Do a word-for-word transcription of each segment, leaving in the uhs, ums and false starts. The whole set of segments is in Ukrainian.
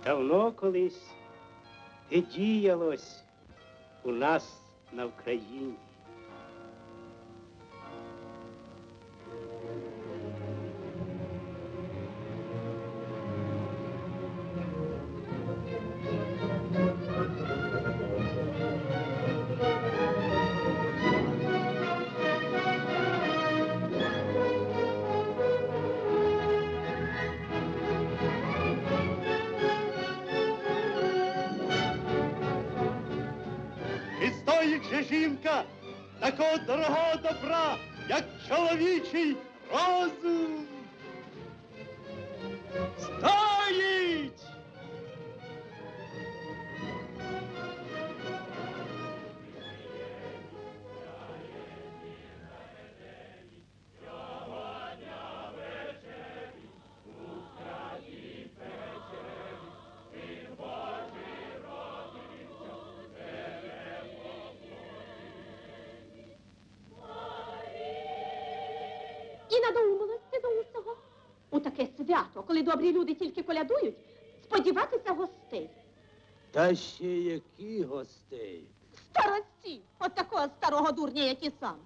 Давно колись те діялось у нас на Вкраїні. І стоїть же жінка такого дорогого добра, як чоловічий розум. Стоїть! І надумалося до усього. У таке свято, коли добрі люди тільки колядують, сподіватися гостей. Та ще які гостей? Старості! От такого старого дурня, як і сам.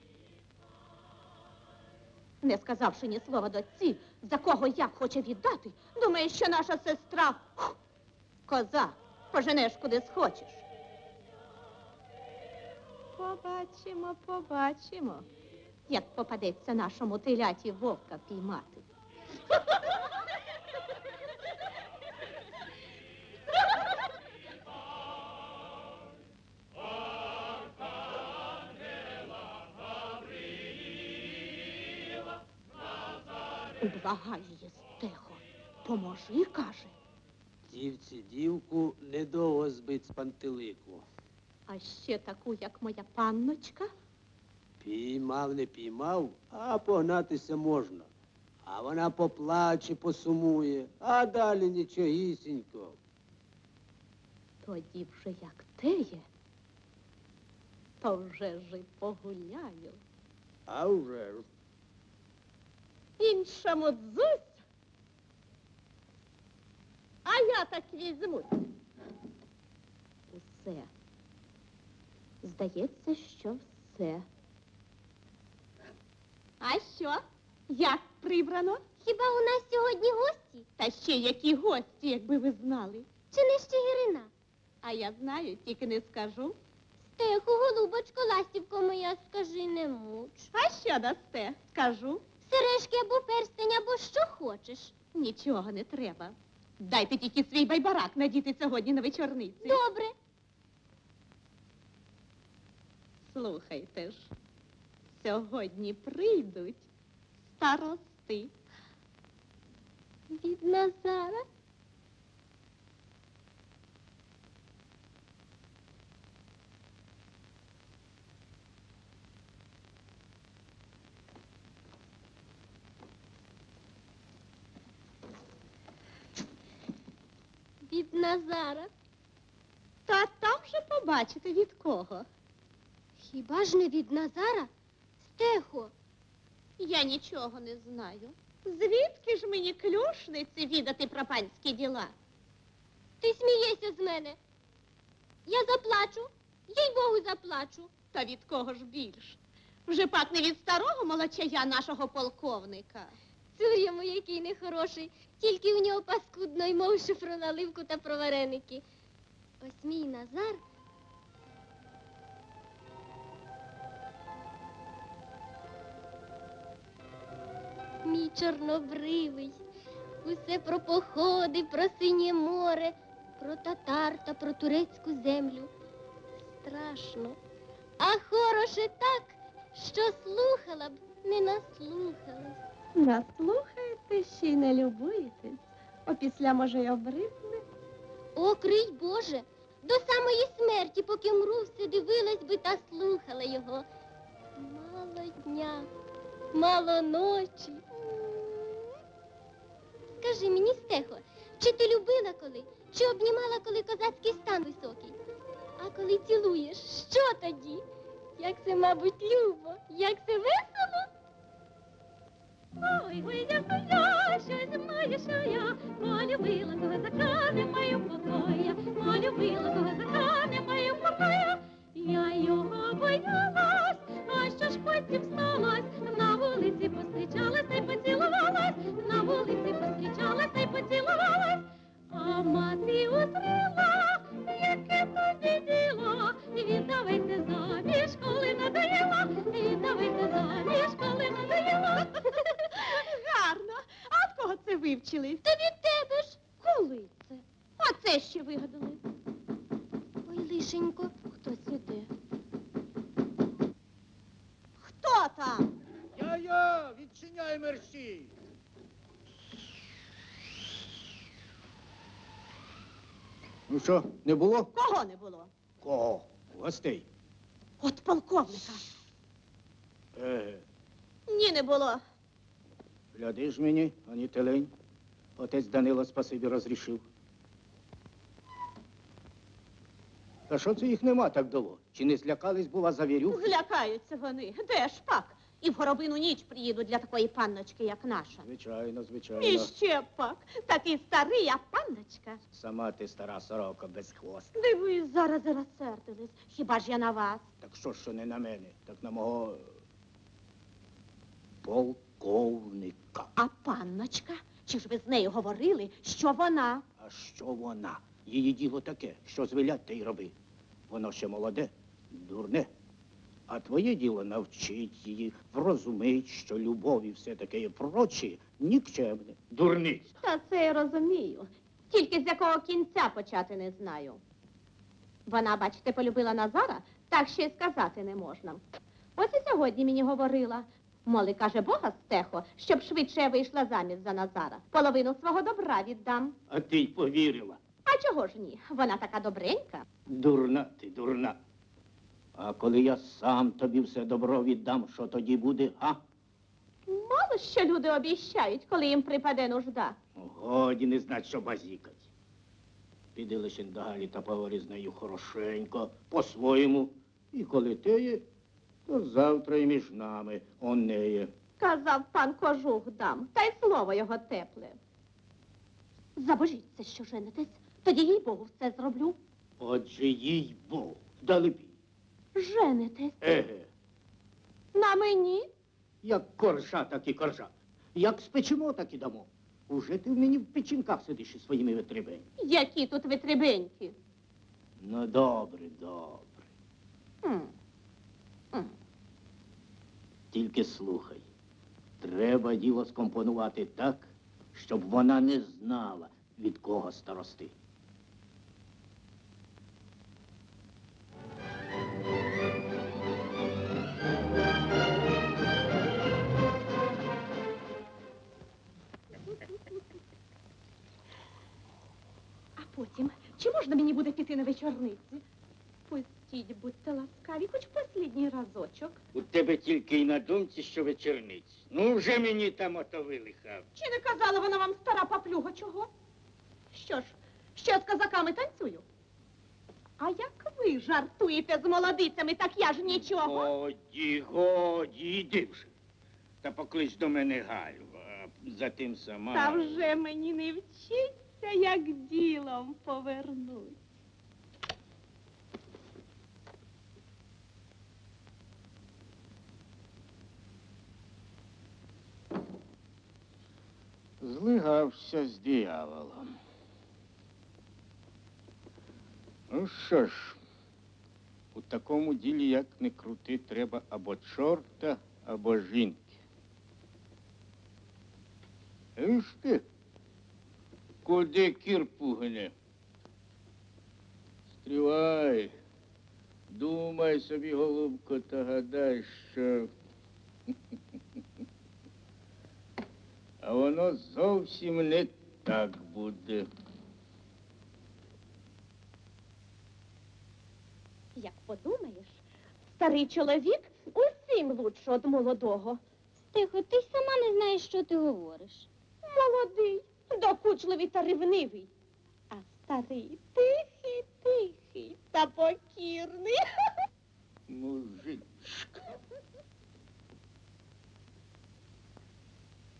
Не сказавши ні слова дочці, за кого як хоче віддати, думає, що наша сестра фу, коза, поженеш куди схочеш. Побачимо, побачимо, як попадеться нашому теляті вовка піймати. Благай її, Стехо, поможи, каже. Дівці дівку недовго збить з пантелику. А ще таку, як моя панночка. Піймав, не піймав, а погнатися можна. А вона поплаче, посумує, а далі нічогісінько. Тоді вже як теє, то вже ж і погуляю. А вже ж. Іншому дзусь, а я так візьмусь. Усе. Здається, що все. А що? Як прибрано? Хіба у нас сьогодні гості? Та ще які гості, якби ви знали. Чи не Щегирина? А я знаю, тільки не скажу. Стеху, голубочко, ластівко моя, скажи, не муч. А що дасте? Скажу. Сережки або перстень, або що хочеш. Нічого не треба. Дайте тільки свій байбарак надіти сьогодні на вечорниці. Добре. Слухайте ж, сьогодні прийдуть старости. Від Назара? Від Назара? Та там же побачите від кого. Хіба ж не від Назара? Стехо. Я нічого не знаю. Звідки ж мені клюшниці відати про панські діла? Ти смієшся з мене. Я заплачу, їй-богу, заплачу. Та від кого ж більш? Вже пак не від старого молодчая нашого полковника. Цур'ямо, який нехороший, тільки у нього паскудно й мовше про наливку та про вареники. Ось мій Назар. Мій чорнобривий, усе про походи, про синє море, про татар та про турецьку землю. Страшно, а хороше так, що слухала б, не наслухалась. Наслухаєте, ще й не любуєтесь. Опісля, може, й обридне. О, крий Боже, до самої смерті, поки мру, все дивилась би та слухала його. Мало дня, мало ночі. Скажи мені, Стехо, чи ти любила коли, чи обнімала, коли козацький стан високий? А коли цілуєш, що тоді? Як це, мабуть, любо, як це весело? Ой, вийдеш я, щось знаю, що я полюбила козака, не маю покоя, полюбила козака, не маю покоя. Я його боялась, а що ж потім сталось? На вулиці пострічалась та й поцілувалась, на вулиці пострічалась та й поцілувалась. А мати узріла, яке тобі діло, віддавайся заміж, коли надоїла, віддавайся заміж, коли надоїла. Гарно. А от кого це вивчили? Та від тебе ж. Коли це? А це ще вигадали. Ой, лишенько. Хтось іде. Хто там? Я-я, відчиняй мерщій. Ну що, не було? Кого не було? Кого? Гостей. От полковника. Е, Ні, не було. гляди ж мені, ані телень. Отець Данило спасибі розрішив. Та що це їх нема так довго? Чи не злякались, бува, завірюх? Злякаються вони. Де ж пак? І в горобину ніч приїдуть для такої панночки, як наша. Звичайно, І звичайно. ще пак. Такий старий, а панночка. Сама ти стара сорока без хвоста. Дивись, зараз і розсердились. Хіба ж я на вас? Так що ж, що не на мене, так на мого полковника. А панночка? Чи ж ви з нею говорили, що вона? А що вона? Її діло таке, що звелять, те й роби. Воно ще молоде, дурне. А твоє діло навчить її, врозумить, що любов і все таке прочі нікчемне, дурниць. Та це я розумію. Тільки з якого кінця почати не знаю. Вона, бачите, полюбила Назара, так ще й сказати не можна. Ось і сьогодні мені говорила. Моли, каже, Бога стехо, щоб швидше я вийшла заміж за Назара. Половину свого добра віддам. А ти й повірила. А чого ж ні? Вона така добренька. Дурна ти, дурна. А коли я сам тобі все добро віддам, що тоді буде, а? Мало що люди обіщають, коли їм припаде нужда. Годі не знать, що базікать. Піди лише до Галі та поговори з нею хорошенько, по-своєму. І коли те є, то завтра і між нами он не є. Казав пан кожух дам, та й слово його тепле. Забожіться, що женитесь, тоді їй Богу все зроблю. Отже, їй Бог, далебі. Женитесь Еге, на мені? як коржа, так і коржа. Як спечемо, так і дамо. Уже ти в мені в печінках сидиш із своїми витребеньми. Які тут витребеньки? Ну, добре, добре. Хм. Хм. Тільки слухай. Треба діло скомпонувати так, щоб вона не знала, від кого старости. А потім, чи можна мені буде піти на вечорниці? Пустіть, будьте ласкаві, хоч послідній разочок. У тебе тільки й на думці, що вечорниць. Ну, вже мені там ото вилихав. Чи не казала вона вам, стара паплюга, чого? Що ж, ще з козаками танцюю? А як ви жартуєте з молодицями, так я ж нічого. Годі, годі, іди вже. Та поклич до мене Галю, а затим сама. Та вже мені не вчиться, як ділом повернуть. Злигався з дияволом. Ну що ж, у такому ділі, як не крути, треба або чорта, або жінки. Иш ти, куди кір пугне? Стривай, думай собі, голубко, та гадай, що... А воно зовсім не так буде. Як подумаєш, старий чоловік усім лучше од молодого. Тихо, ти й сама не знаєш, що ти говориш. Молодий, докучливий та ревнивий. А старий тихий, тихий та покірний. Мужичка.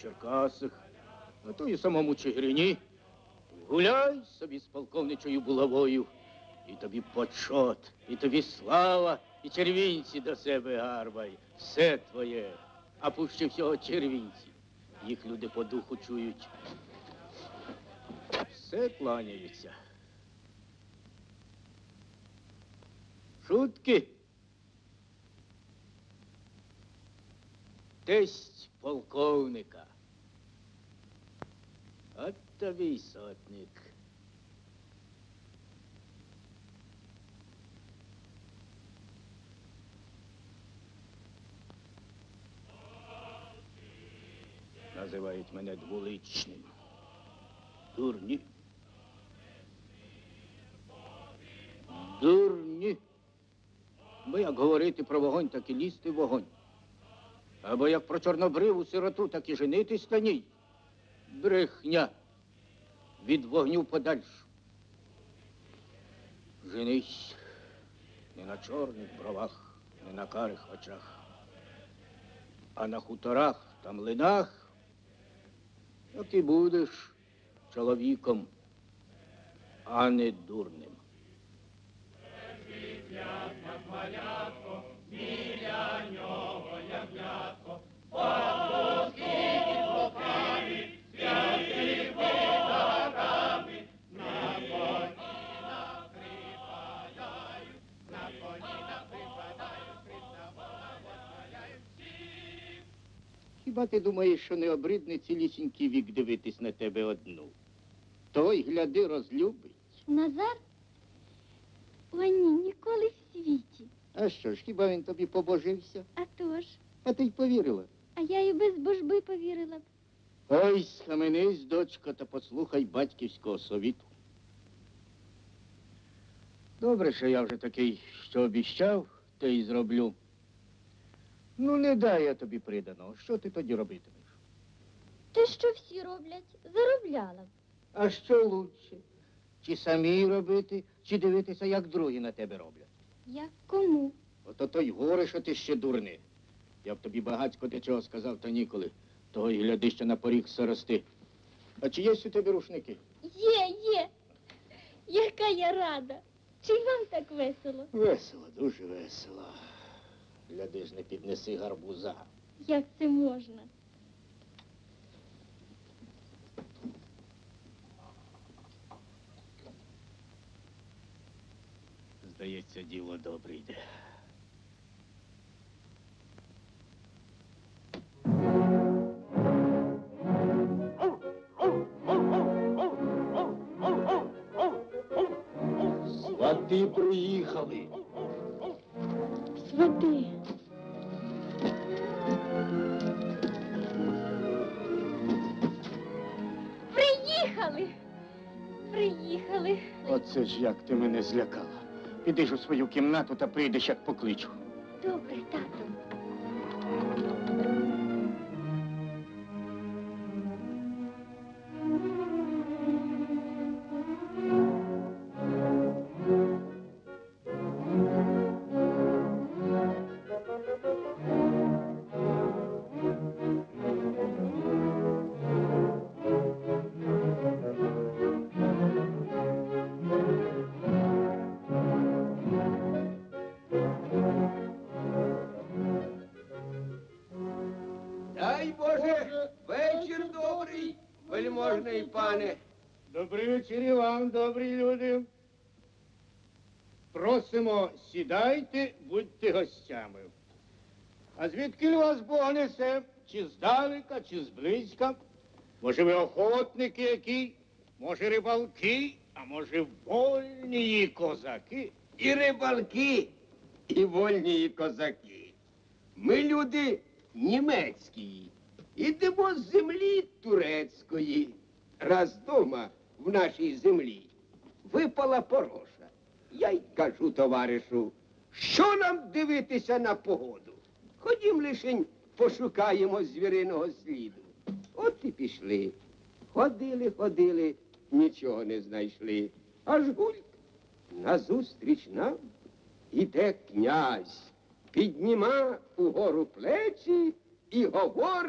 Черкасах, а то і самому Чигирині. Гуляй собі з полковничою булавою, і тобі почот, і тобі слава, і червінці до себе гарбай. Все твоє, а пуще всього червінці. Їх люди по духу чують. Все кланяються. Шутки. Тесть полковника. От тобі й сотник. Називають мене двуличним. Дурні. Дурні. Бо як говорити про вогонь, так і лізти в вогонь. Або як про чорнобриву сироту, так і женитись на ній. Брехня. Від вогню подальше. Женись не на чорних бровах, не на карих очах, а на хуторах та млинах, як і будеш чоловіком, а не дурним. Хіба ти думаєш, що не обридне цілісінький вік дивитись на тебе одну? Той, гляди, розлюбить. Назар? О, ні, ніколи в світі. А що ж, хіба він тобі побожився? А то ж, А ти й повірила. а я і без божби повірила б. Ой, схаменись, дочка, та послухай батьківського совіту. Добре, що я вже такий, що обіщав, те й зроблю. Ну, не дай я тобі приданого. Що ти тоді робитимеш? Те, що всі роблять, заробляла б. А що лучше? Чи самі робити, чи дивитися, як другі на тебе роблять? Як кому? Ото то й горе, що ти ще дурний. Я б тобі багацько де чого сказав, та ніколи. Того й гляди, що на поріг сорости. А чи є у тебе рушники? Є, є. Яка я рада. Чи й вам так весело? Весело, дуже весело. Гляди ж, не піднеси гарбуза. Як це можна? Здається, діло добре йде. Свати приїхали. Свати. Приїхали. Приїхали. Оце ж як ти мене злякала. Піди ж у свою кімнату та прийдеш, як покличу. Добре, тату. Дай Боже, вечір добрий, вельможний пане. Добрий вечір і вам, добрі люди. Просимо, сідайте, будьте гостями. А звідки вас Бог несе? Чи здалека, чи зблизька? Може, ви охотники які? Може, рибалки, а може, вольні козаки? І рибалки, і вольні козаки. Ми люди німецькі, ідемо з землі турецької. Раз дома в нашій землі випала пороша. Я й кажу товаришу, що нам дивитися на погоду? Ходім лишень пошукаємо звіриного сліду. От і пішли. Ходили, ходили, нічого не знайшли. Аж гульк, назустріч нам іде князь, підніма угору плечі і говорить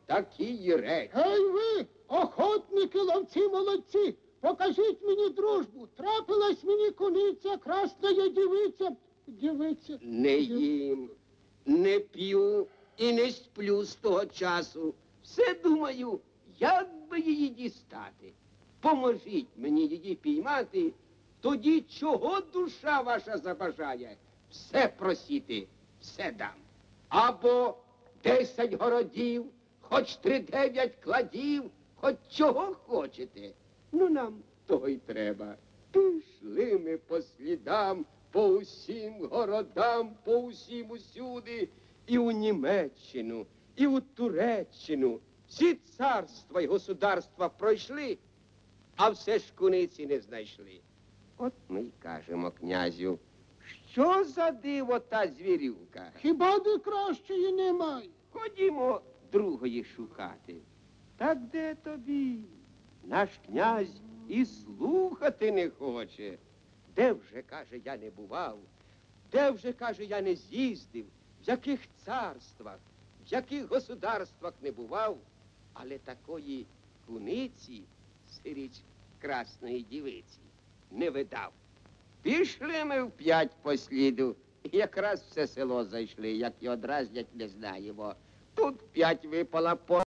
такі речі. Гей ви, охотники, ловці, молодці, покажіть мені дружбу. Трапилась мені куниця, красна дівиця. Дівиця. Не їм, не п'ю і не сплю з того часу. Все думаю, як би її дістати. Поможіть мені її піймати, тоді чого душа ваша забажає? Все просіти, все дам. Або десять городів, хоч тридев'ять кладів, хоч чого хочете. Ну, нам того й треба. Пішли ми по слідам, по усім городам, по усім усюди, і у Німеччину, і у Туреччину. Всі царства й государства пройшли, а все ж куниці не знайшли. От ми й кажемо князю, що за диво та звірюка? Хіба де кращої немає? Ходімо другої шукати. Та де тобі? Наш князь і слухати не хоче. Де вже, каже, я не бував, де вже, каже, я не з'їздив, в яких царствах, в яких государствах не бував, але такої куниці, сиріч красної дівиці, не видав. Пішли ми вп'ять по сліду, якраз все село зайшли, як його дразнять, не знаємо. Тут п'ять випала по